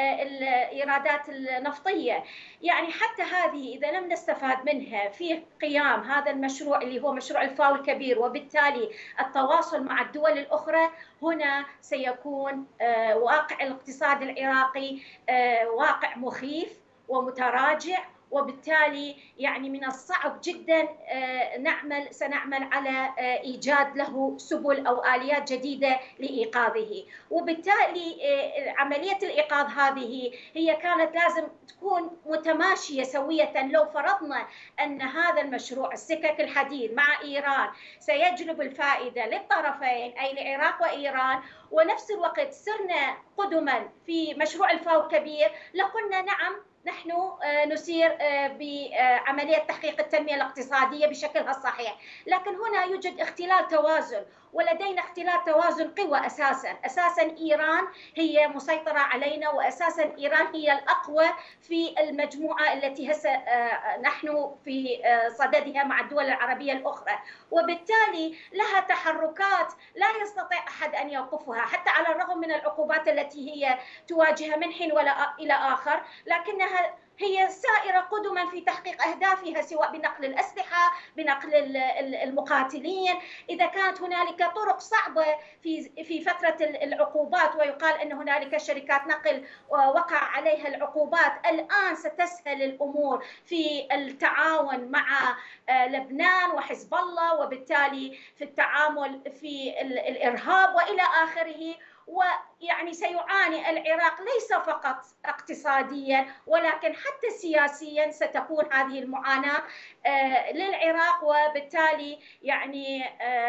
الإيرادات النفطية، يعني حتى هذه إذا لم نستفاد منها في قيام هذا المشروع اللي هو مشروع الفاو الكبير وبالتالي التواصل مع الدول الأخرى، هنا سيكون واقع الاقتصاد العراقي واقع مخيف ومتراجع. وبالتالي يعني من الصعب جدا نعمل سنعمل على إيجاد له سبل أو آليات جديدة لإيقاظه. وبالتالي عملية الإيقاظ هذه هي كانت لازم تكون متماشية سوية. لو فرضنا أن هذا المشروع السكك الحديد مع إيران سيجلب الفائدة للطرفين أي العراق وإيران، ونفس الوقت سرنا قدما في مشروع الفاو الكبير، لقلنا نعم نحن نسير بعملية تحقيق التنمية الاقتصادية بشكلها الصحيح. لكن هنا يوجد اختلال توازن، ولدينا اختلال توازن قوى. أساسا أساسا إيران هي مسيطرة علينا، وأساسا إيران هي الأقوى في المجموعة التي هسه نحن في صددها مع الدول العربية الأخرى، وبالتالي لها تحركات لا يستطيع أحد أن يوقفها حتى على الرغم من العقوبات التي هي تواجهها من حين ولا إلى آخر، لكنها هي سائرة قدما في تحقيق أهدافها، سواء بنقل الأسلحة، بنقل المقاتلين. إذا كانت هنالك طرق صعبة في في فترة العقوبات، ويقال أن هنالك شركات نقل وقع عليها العقوبات، الآن ستسهل الأمور في التعاون مع لبنان وحزب الله، وبالتالي في التعامل في الإرهاب وإلى آخره. ويعني سيعاني العراق ليس فقط اقتصاديا ولكن حتى سياسيا ستكون هذه المعاناة للعراق. وبالتالي يعني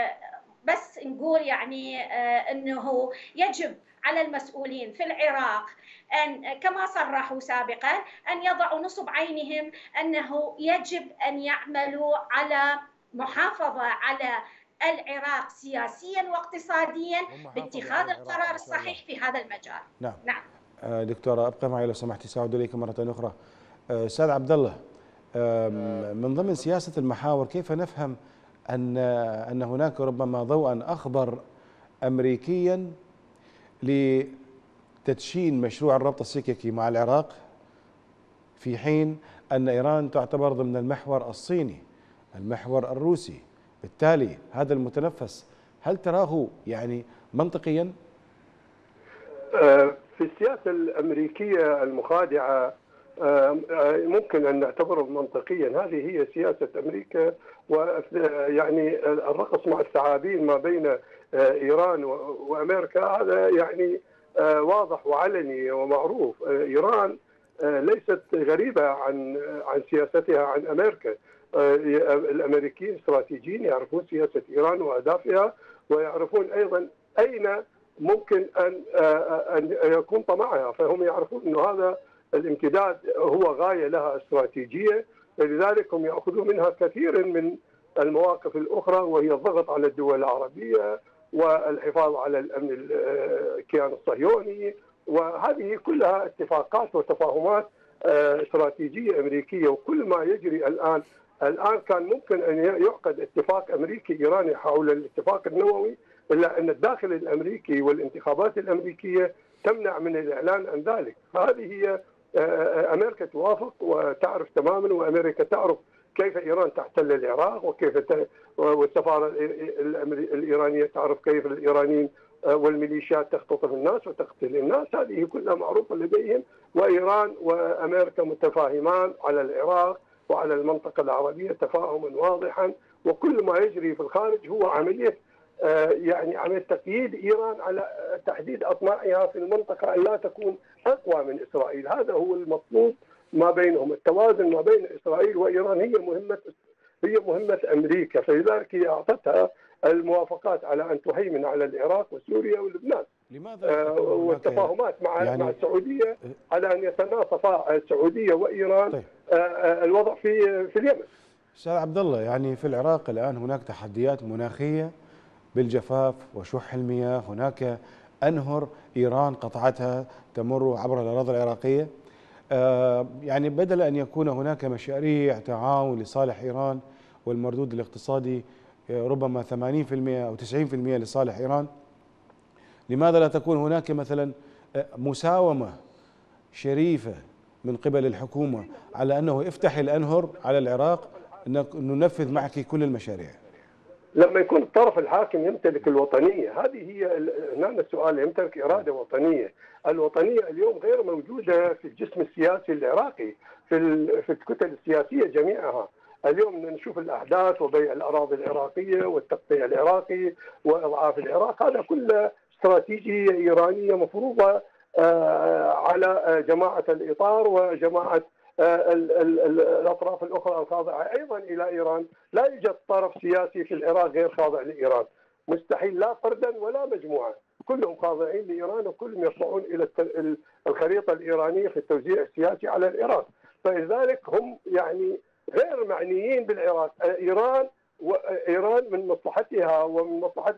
بس نقول يعني أنه يجب على المسؤولين في العراق أن كما صرحوا سابقا أن يضعوا نصب عينهم أنه يجب أن يعملوا على محافظة على العراق سياسيا واقتصاديا باتخاذ القرار الصحيح في هذا المجال. نعم. نعم. دكتورة ابقى معي لو سمحتي، سأعود اليك مرة أخرى. أستاذ عبد الله، من ضمن سياسة المحاور كيف نفهم أن أن هناك ربما ضوءا أخضر أمريكيا لتدشين مشروع الربط السككي مع العراق، في حين أن إيران تعتبر ضمن المحور الصيني، المحور الروسي، بالتالي هذا المتنفس هل تراه يعني منطقيا؟ في السياسة الأمريكية المخادعة ممكن أن نعتبره منطقيا. هذه هي سياسة أمريكا، ويعني الرقص مع الثعابين ما بين إيران وأمريكا هذا يعني واضح وعلني ومعروف. إيران ليست غريبة عن عن سياستها عن أمريكا. الأمريكيين استراتيجيين يعرفون سياسة إيران وأهدافها، ويعرفون أيضا أين ممكن أن أن يكون طمعها، فهم يعرفون أن هذا الامتداد هو غاية لها استراتيجية، لذلك هم يأخذون منها كثير من المواقف الأخرى، وهي الضغط على الدول العربية والحفاظ على الأمن الكيان الصهيوني، وهذه كلها اتفاقات وتفاهمات استراتيجية أمريكية. وكل ما يجري الآن الآن كان ممكن أن يعقد اتفاق أمريكي إيراني حول الاتفاق النووي، إلا أن الداخل الأمريكي والانتخابات الأمريكية تمنع من الإعلان عن ذلك. فهذه هي أمريكا توافق وتعرف تماما، وأمريكا تعرف كيف إيران تحتل العراق، وكيف والسفارة الإيرانية تعرف كيف الإيرانيين والميليشيات تختطف الناس وتقتل الناس. هذه كلها معروفة لديهم، وإيران وأمريكا متفاهمان على العراق وعلى المنطقة العربية تفاهما واضحا، وكل ما يجري في الخارج هو عملية يعني عملية تقييد إيران على تحديد أطماعها في المنطقة أن لا تكون أقوى من إسرائيل. هذا هو المطلوب ما بينهم، التوازن ما بين إسرائيل وإيران هي مهمة هي مهمة أمريكا، فلذلك هي أعطتها الموافقات على أن تهيمن على العراق وسوريا ولبنان. لماذا آه والتفاهمات مع يعني مع السعودية على أن يتناصفا السعودية وإيران. طيب. آه الوضع في في اليمن. أستاذ عبد الله، يعني في العراق الآن هناك تحديات مناخية بالجفاف وشح المياه، هناك أنهر إيران قطعتها تمر عبر الأراضي العراقية. آه يعني بدل أن يكون هناك مشاريع تعاون لصالح إيران والمردود الاقتصادي ربما ثمانين بالمئة أو تسعين بالمئة لصالح إيران، لماذا لا تكون هناك مثلا مساومة شريفة من قبل الحكومة على أنه افتح الأنهر على العراق، ننفذ معك كل المشاريع؟ لما يكون الطرف الحاكم يمتلك الوطنية، هذه هي هنا السؤال، يمتلك إرادة وطنية. الوطنية اليوم غير موجودة في الجسم السياسي العراقي، في في الكتل السياسية جميعها. اليوم نشوف الأحداث وبيع الأراضي العراقية والتقطيع العراقي وإضعاف العراق، هذا كله استراتيجية إيرانية مفروضة على جماعة الإطار وجماعة الأطراف الأخرى الخاضعة أيضا إلى إيران. لا يوجد طرف سياسي في العراق غير خاضع لإيران، مستحيل، لا فردا ولا مجموعة، كلهم خاضعين لإيران، وكلهم يخضعون إلى الخريطة الإيرانية في التوزيع السياسي على العراق. فلذلك هم يعني غير معنيين بالعراق. إيران وإيران من مصلحتها ومن مصلحة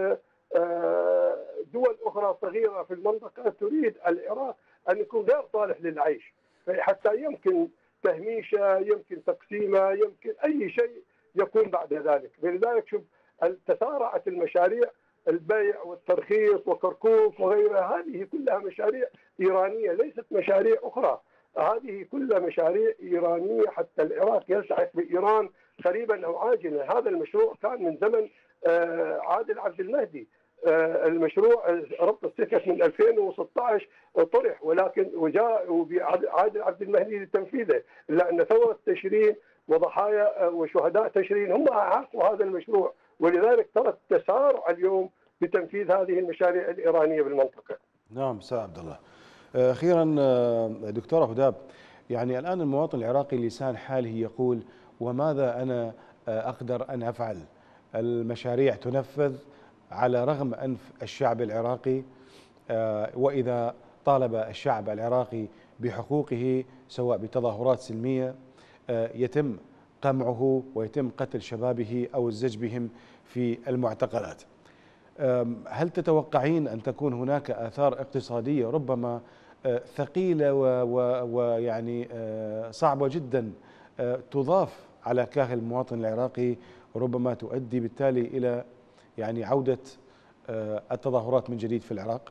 دول أخرى صغيرة في المنطقة تريد العراق أن يكون غير صالح للعيش، حتى يمكن تهميشه، يمكن تقسيمه، يمكن أي شيء يكون بعد ذلك. فلذلك شوف تسارعت المشاريع، البيع والترخيص وكركوك وغيرها، هذه كلها مشاريع إيرانية ليست مشاريع أخرى، هذه كلها مشاريع إيرانية حتى العراق يلتحق بإيران قريبا أو عاجلا. هذا المشروع كان من زمن عادل عبد المهدي، المشروع ربط السكك من ألفين وستة عشر طرح، ولكن وجاء عادل عبد المهدي لتنفيذه، الا ان ثوره تشرين وضحايا وشهداء تشرين هم اعاقوا هذا المشروع، ولذلك ترى التسارع اليوم بتنفيذ هذه المشاريع الايرانيه بالمنطقه. نعم استاذ عبد الله. اخيرا دكتوره هداب، يعني الان المواطن العراقي لسان حاله يقول وماذا انا اقدر ان افعل؟ المشاريع تنفذ على رغم أنف الشعب العراقي، وإذا طالب الشعب العراقي بحقوقه سواء بتظاهرات سلمية يتم قمعه ويتم قتل شبابه أو الزج بهم في المعتقلات. هل تتوقعين أن تكون هناك آثار اقتصادية ربما ثقيلة ويعني صعبة جدا تضاف على كاهل المواطن العراقي، ربما تؤدي بالتالي إلى يعني عودة التظاهرات من جديد في العراق؟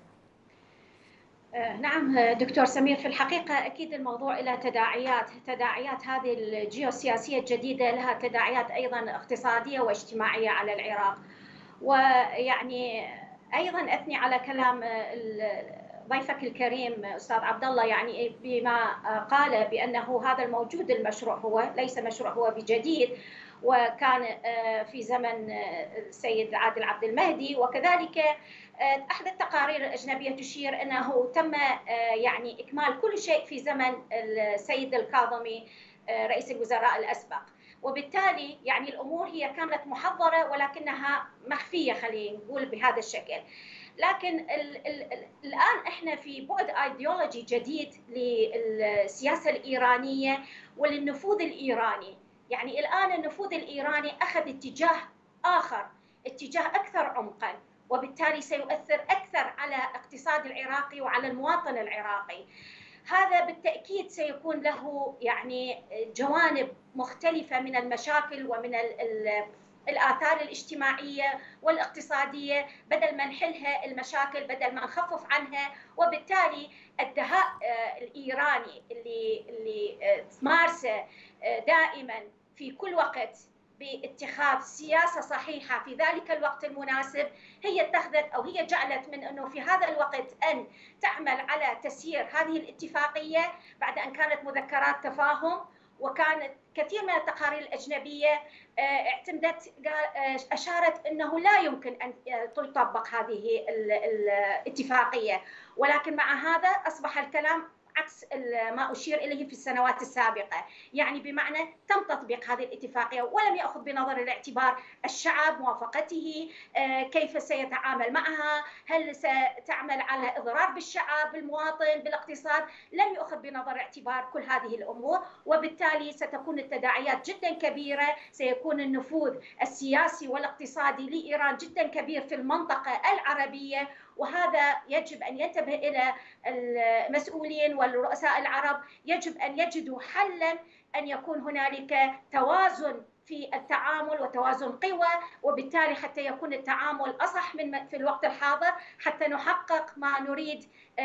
نعم دكتور سمير، في الحقيقة أكيد الموضوع له تداعيات، تداعيات هذه الجيوسياسية الجديدة لها تداعيات أيضا اقتصادية واجتماعية على العراق. ويعني أيضا أثني على كلام ضيفك الكريم أستاذ عبد الله، يعني بما قال بأنه هذا الموجود المشروع هو ليس مشروع هو بجديد، وكان في زمن السيد عادل عبد المهدي، وكذلك أحد التقارير الأجنبية تشير أنه تم يعني إكمال كل شيء في زمن السيد الكاظمي رئيس الوزراء الأسبق. وبالتالي يعني الأمور هي كانت محضرة ولكنها مخفية، خلينا نقول بهذا الشكل. لكن ال ال ال الآن إحنا في بعد أيديولوجي جديد للسياسة الإيرانية وللنفوذ الإيراني. يعني الآن النفوذ الإيراني أخذ اتجاه آخر، اتجاه أكثر عمقاً، وبالتالي سيؤثر أكثر على اقتصاد العراقي وعلى المواطن العراقي. هذا بالتأكيد سيكون له يعني جوانب مختلفة من المشاكل ومن ال ال الآثار الاجتماعية والاقتصادية، بدل ما نحلها المشاكل، بدل ما نخفف عنها. وبالتالي الدهاء الإيراني اللي اللي تمارسه دائما في كل وقت باتخاذ سياسة صحيحة في ذلك الوقت المناسب، هي اتخذت أو هي جعلت من أنه في هذا الوقت أن تعمل على تسيير هذه الاتفاقية بعد أن كانت مذكرات تفاهم، وكانت كثير من التقارير الأجنبية اعتمدت أشارت أنه لا يمكن أن تطبق هذه الاتفاقية. ولكن مع هذا أصبح الكلام عكس ما أشير إليه في السنوات السابقة، يعني بمعنى تم تطبيق هذه الاتفاقية ولم يأخذ بنظر الاعتبار الشعب، موافقته، كيف سيتعامل معها، هل ستعمل على إضرار بالشعب، بالمواطن، بالاقتصاد. لم يأخذ بنظر اعتبار كل هذه الأمور، وبالتالي ستكون التداعيات جدا كبيرة. سيكون النفوذ السياسي والاقتصادي لإيران جدا كبير في المنطقة العربية، وهذا يجب أن ينتبه إلى المسؤولين والرؤساء العرب. يجب أن يجدوا حلا أن يكون هنالك توازن في التعامل وتوازن قوى، وبالتالي حتى يكون التعامل أصح من في الوقت الحاضر، حتى نحقق ما نريد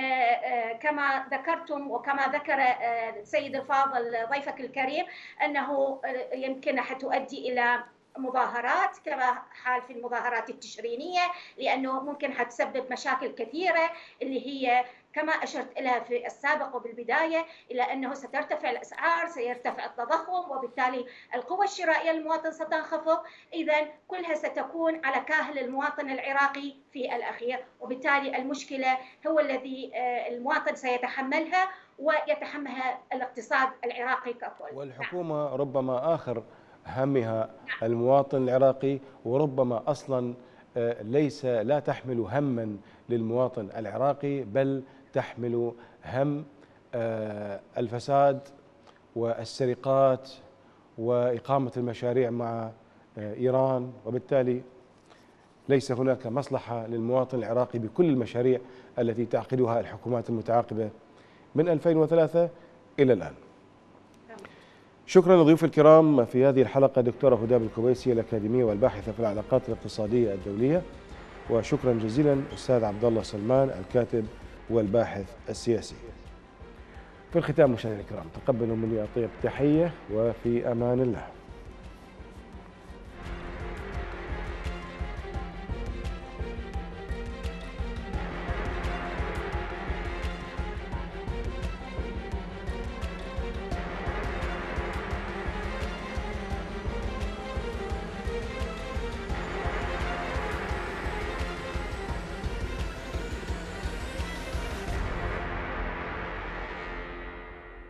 كما ذكرتم وكما ذكر السيد الفاضل ضيفك الكريم، أنه يمكن حتؤدي إلى مظاهرات كما حال في المظاهرات التشرينية، لأنه ممكن حتسبب مشاكل كثيرة اللي هي كما أشرت إليها في السابق وبالبداية، إلى أنه سترتفع الأسعار، سيرتفع التضخم، وبالتالي القوة الشرائية للمواطن ستنخفض. إذن كلها ستكون على كاهل المواطن العراقي في الأخير، وبالتالي المشكلة هو الذي المواطن سيتحملها ويتحملها الاقتصاد العراقي ككل. والحكومة ربما آخر همها المواطن العراقي، وربما أصلا ليس لا تحمل هما للمواطن العراقي، بل تحمل هم الفساد والسرقات وإقامة المشاريع مع إيران، وبالتالي ليس هناك مصلحة للمواطن العراقي بكل المشاريع التي تعقدها الحكومات المتعاقبة من ألفين وثلاثة إلى الآن. شكرا لضيوف الكرام في هذه الحلقة، دكتورة هداب الكويسي الأكاديمية والباحثة في العلاقات الاقتصادية الدولية، وشكرا جزيلا أستاذ عبد الله سلمان الكاتب والباحث السياسي. في الختام مشاهدينا الكرام، تقبلوا مني أطيب تحية وفي أمان الله.